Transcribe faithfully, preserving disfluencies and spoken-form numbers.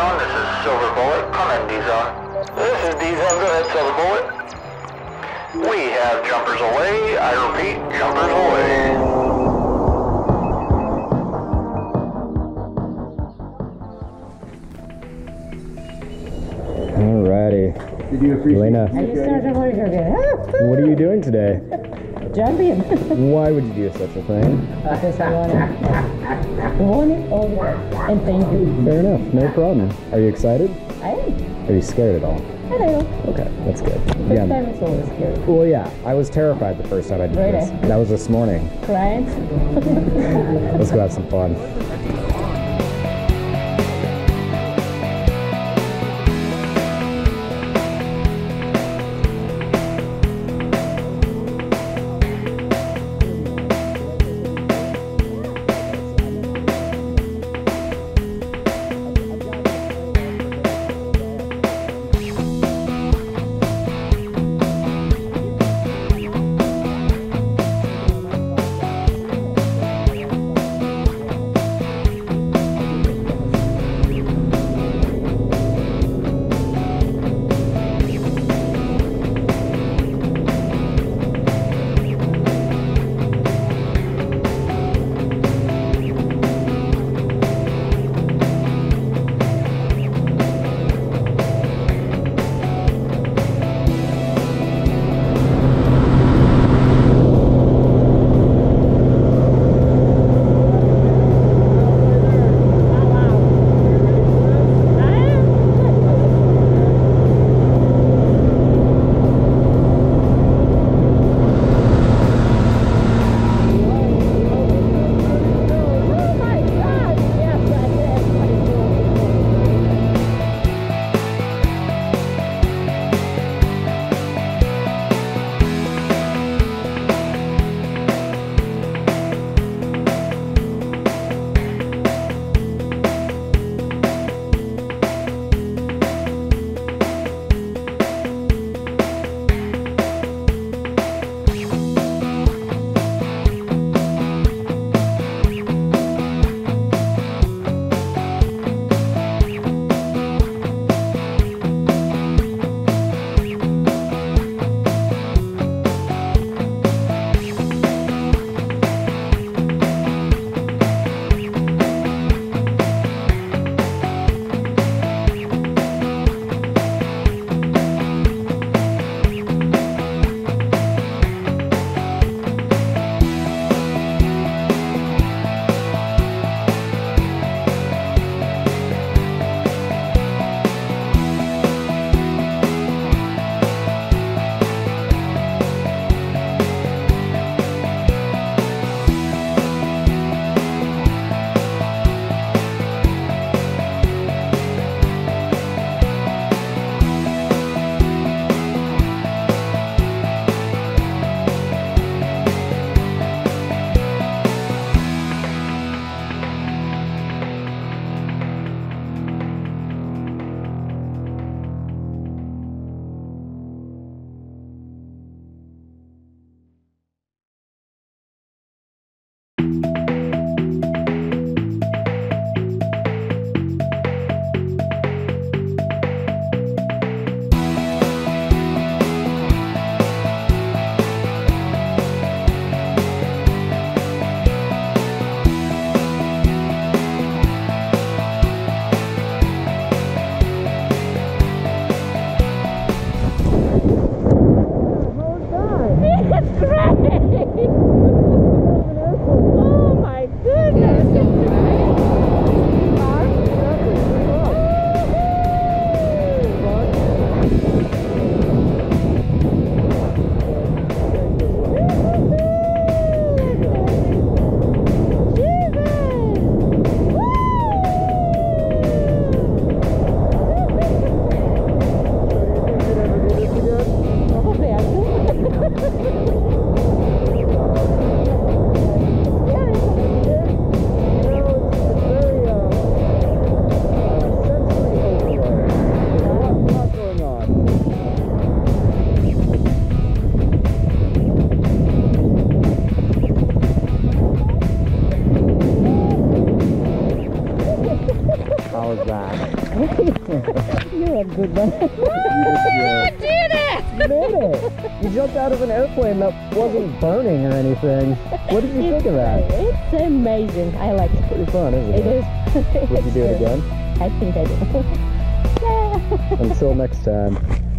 D-Zone, this is Silver Bullet. Come in, D-Zone. This is D-Zone, go ahead, Silver Bullet. We have jumpers away. I repeat, jumpers away. Alrighty. Did you appreciate Yelena, I just started wondering again. what are you doing today? Jumping. Why would you do such a thing? Because I want it. Want it over. And thank you. Fair enough, no problem. Are you excited? I am. Are you scared at all? I don't know. Okay, that's good. First Yeah. time it's always scary. Well, yeah, I was terrified the first time I did Really? this. That was this morning. Crying. Let's go have some fun. How was that? You're a good one. You did it! You did it! You jumped out of an airplane that wasn't burning or anything. What did you think of that? It's amazing. I like it. Pretty fun, isn't it? It is. Would you do it again? I think I do. Until next time.